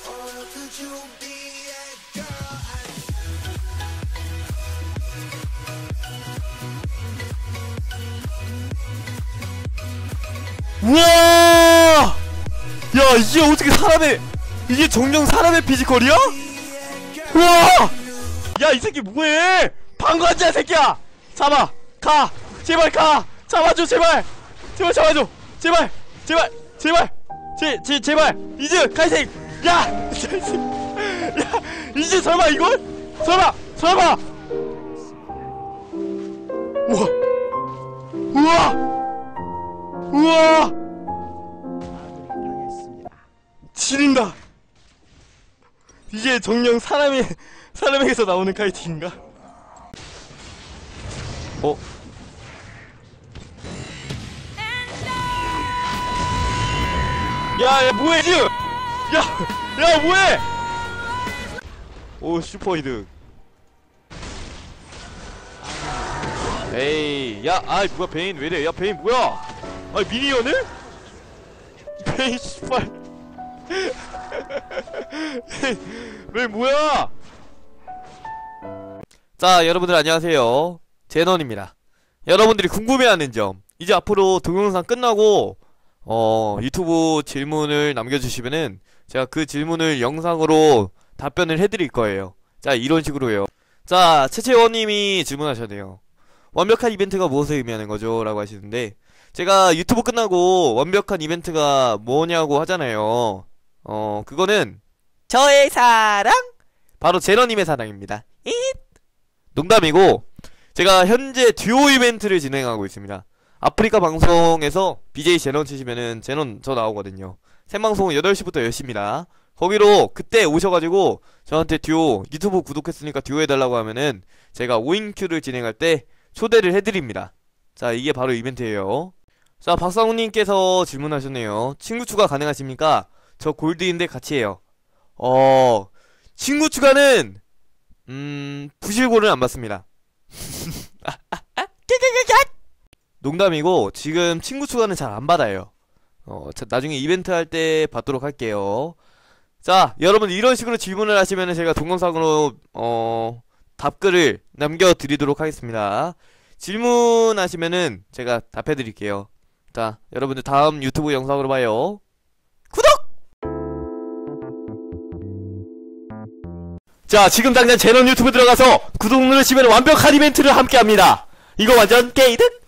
우와! 야, 이게 어떻게 이게 정령 사람의 피지컬이야? 우와! 야, 이 새끼 뭐해? 방관자 새끼야! 잡아! 가! 제발 가! 잡아줘, 제발! 제발 잡아줘! 제발! 제발! 제발! 제발! 이즈! 가이생! 야! 야! 이즈 설마 이걸? 설마! 우와! 우와! 지린다! 이게 정령 사람에게서 나오는 카이팅인가? 야, 뭐해, 지? 야, 뭐해? 오, 슈퍼이드. 에이, 야, 뭐야, 베인 왜이래? 야, 베인 뭐야? 미니언을? 베인 씨발. 베인 뭐야? 자, 여러분들 안녕하세요. 제넌입니다. 여러분들이 궁금해하는 점, 이제 앞으로 동영상 끝나고 유튜브 질문을 남겨주시면은 제가 그 질문을 영상으로 답변을 해드릴 거예요. 자, 이런 식으로요. 자, 채채원님이 질문하셨네요. 완벽한 이벤트가 무엇을 의미하는 거죠? 라고 하시는데, 제가 유튜브 끝나고 완벽한 이벤트가 뭐냐고 하잖아요. 그거는 저의 사랑! 바로 제너님의 사랑입니다. 농담이고, 제가 현재 듀오 이벤트를 진행하고 있습니다. 아프리카 방송에서 BJ 제넌 치시면은 제넌 저 나오거든요. 생방송은 8시부터 10시입니다. 거기로 그때 오셔가지고 저한테 듀오 유튜브 구독했으니까 듀오 해달라고 하면은 제가 5인큐를 진행할 때 초대를 해드립니다. 자, 이게 바로 이벤트예요. 자, 박상우님께서 질문하셨네요. 친구 추가 가능하십니까? 저 골드인데 같이 해요. 친구 추가는 부실고는 안 받습니다. 농담이고 지금 친구 추가는 잘 안 받아요. 나중에 이벤트 할 때 받도록 할게요. 자, 여러분 이런 식으로 질문을 하시면은 제가 동영상으로 답글을 남겨드리도록 하겠습니다. 질문하시면은 제가 답해드릴게요. 자, 여러분들 다음 유튜브 영상으로 봐요. 구독! 자, 지금 당장 제넌 유튜브 들어가서 구독 누르시면 완벽한 이벤트를 함께합니다. 이거 완전 게이득?